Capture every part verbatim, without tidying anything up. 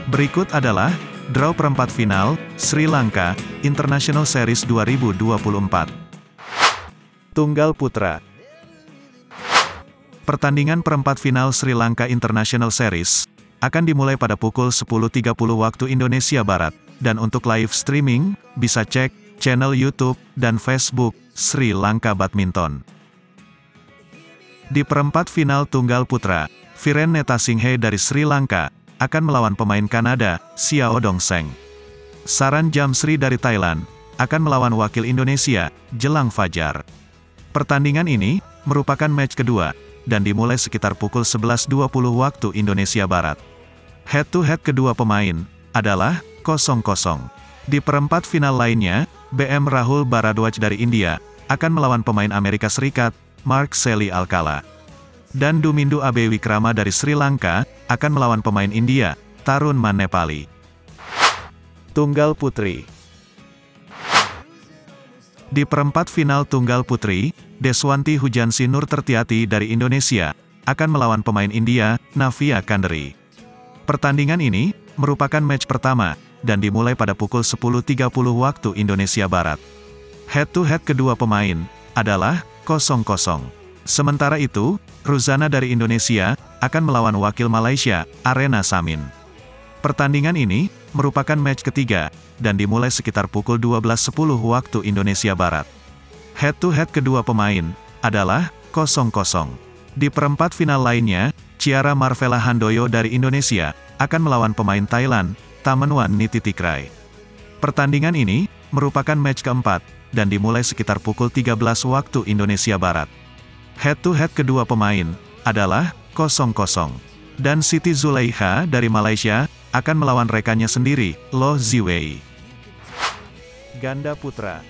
Berikut adalah draw perempat final Sri Lanka International Series dua ribu dua puluh empat. Tunggal putra. Pertandingan perempat final Sri Lanka International Series akan dimulai pada pukul sepuluh tiga puluh waktu Indonesia Barat, dan untuk live streaming bisa cek channel YouTube dan Facebook Sri Lanka Badminton. Di perempat final tunggal putra, Viren Netasinghe dari Sri Lanka akan melawan pemain Kanada, Xiao Dongseng. Saran Jamsri dari Thailand akan melawan wakil Indonesia, Jelang Fajar. Pertandingan ini merupakan match kedua dan dimulai sekitar pukul sebelas dua puluh waktu Indonesia Barat. Head-to-head kedua pemain adalah kosong kosong. Di perempat final lainnya, B M Rahul Bharadwaj dari India akan melawan pemain Amerika Serikat, Mark Sally Alcala. Dan Dumindu Abewikrama dari Sri Lanka akan melawan pemain India, Tarun Manepali. Tunggal putri. Di perempat final tunggal putri, Deswanti Hujansi Nur Tertiati dari Indonesia akan melawan pemain India, Navya Kanderi. Pertandingan ini merupakan match pertama dan dimulai pada pukul sepuluh tiga puluh waktu Indonesia Barat. Head-to-head kedua pemain adalah kosong kosong. Sementara itu, Ruzana dari Indonesia akan melawan wakil Malaysia, Arena Samin. Pertandingan ini merupakan match ketiga dan dimulai sekitar pukul dua belas sepuluh waktu Indonesia Barat. Head-to-head kedua pemain adalah kosong kosong. Di perempat final lainnya, Ciara Marvella Handoyo dari Indonesia akan melawan pemain Thailand, Tamenwan Nititikrai. Pertandingan ini merupakan match keempat dan dimulai sekitar pukul tiga belas waktu Indonesia Barat. Head-to-head kedua pemain adalah kosong kosong. Dan Siti Zulaiha dari Malaysia akan melawan rekannya sendiri, Lo Ziwei. Ganda putra.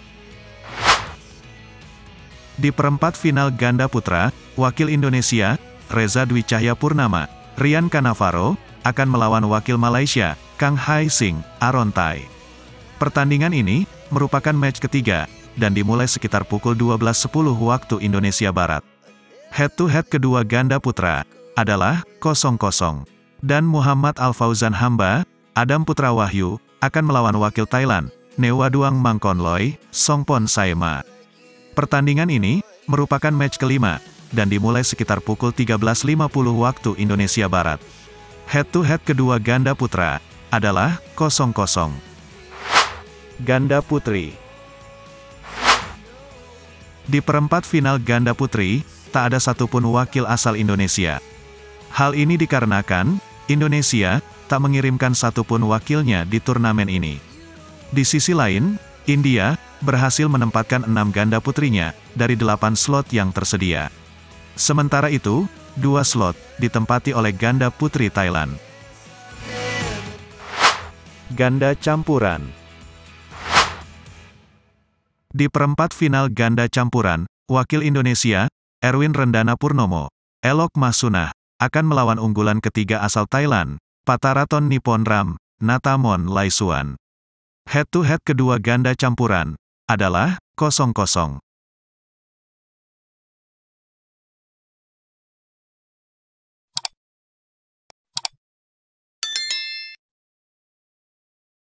Di perempat final ganda putra, wakil Indonesia, Reza Dwi Cahyapurnama, Rian Cannavaro, akan melawan wakil Malaysia, Kang Hai Sing, Arontai. Pertandingan ini merupakan match ketiga dan dimulai sekitar pukul dua belas sepuluh waktu Indonesia Barat. Head-to-head kedua ganda putra adalah kosong kosong. Dan Muhammad Al-Fauzan Hamba, Adam Putra Wahyu, akan melawan wakil Thailand, Newaduang Mangkonloi, Songpon Saema. Pertandingan ini merupakan match kelima dan dimulai sekitar pukul tiga belas lima puluh waktu Indonesia Barat. Head-to-head kedua ganda putra adalah kosong kosong. Ganda putri. Di perempat final ganda putri, tak ada satupun wakil asal Indonesia. Hal ini dikarenakan, Indonesia tak mengirimkan satupun wakilnya di turnamen ini. Di sisi lain, India berhasil menempatkan enam ganda putrinya dari delapan slot yang tersedia. Sementara itu, dua slot ditempati oleh ganda putri Thailand. Ganda campuran. Di perempat final ganda campuran, wakil Indonesia, Erwin Rendana Purnomo, Elok Masunah, akan melawan unggulan ketiga asal Thailand, Pataraton Nippon-ram, Natamon Laisuan. Head-to-head kedua ganda campuran adalah kosong kosong.